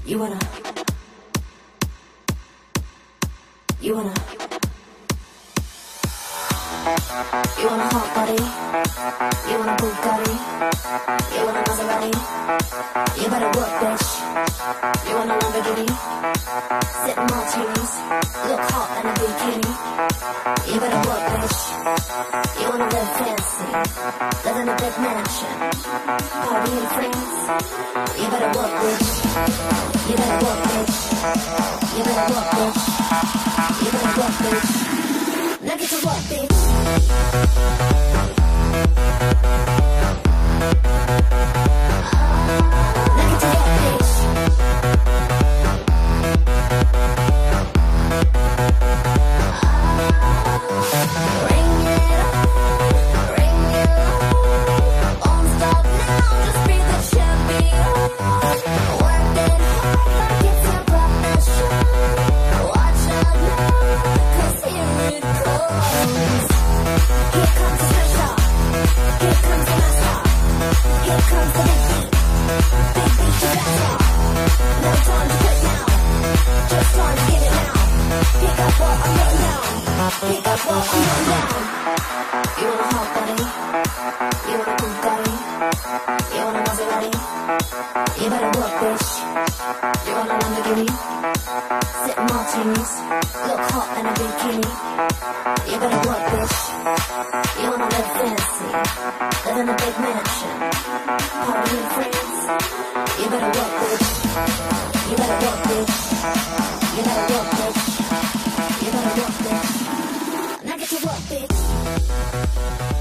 You wanna, you wanna, you want a hot body, you want a Bugatti, you want a Maserati, you better work, bitch. You want a Lamborghini, sip martinis, look hot in a bikini. You better work, bitch. You wanna live fancy, live in a big mansion, party with friends. You better work, bitch. You better work, bitch. You better work, bitch. You better work, bitch. Now get to work, bitch. Now get to work, bitch. Ring it on, won't stop now, just be the champion. Work it hard like it's your profession. Watch out now, 'cause here it comes. Here comes the pressure, here comes the master, here comes the big beat you better. No time to quit now, just time to get it now. Pick up what I'm putting down, pick up what I'm putting down. You want a hot body, you want a Bugatti, you want a Maserati, you better work, bitch. You want a Lamborghini, sip martinis, look hot in a bikini. You better work, bitch. You wanna live fancy, live in a big mansion, party with friends. You better work, bitch. You better work, bitch. You better work, bitch. You better work, bitch. Now get to work, bitch.